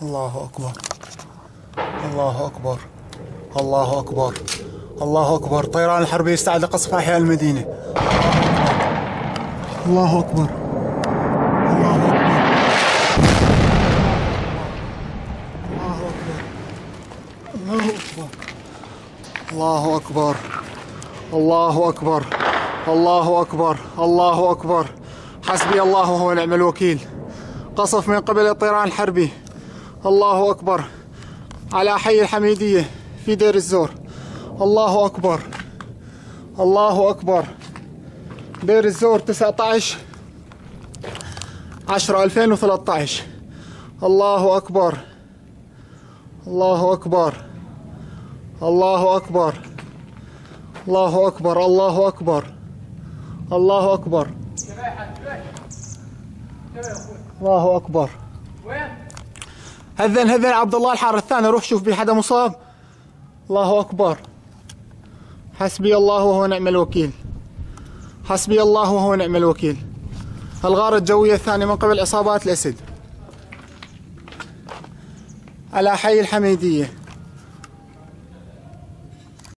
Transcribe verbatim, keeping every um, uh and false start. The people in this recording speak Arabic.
الله أكبر الله أكبر الله أكبر الله أكبر. طيران الحربي يستعد لقصف أحياء المدينة. الله أكبر الله أكبر الله أكبر الله أكبر الله أكبر الله أكبر. حسبي الله ونعم الوكيل. قصف من قبل الطيران الحربي. الله أكبر على حي الحميدية في دير الزور. الله أكبر الله أكبر. دير الزور تسعة عشر عشرة ألفين وثلاثة عشر. الله أكبر الله أكبر الله أكبر الله أكبر الله أكبر الله أكبر الله أكبر. هذن هذن عبد الله الحارة الثاني. روح شوف بي حدا مصاب. الله أكبر. حسبي الله وهو نعم الوكيل. حسبي الله وهو نعم الوكيل. الغارة الجوية الثانية من قبل عصابات الأسد على حي الحميدية.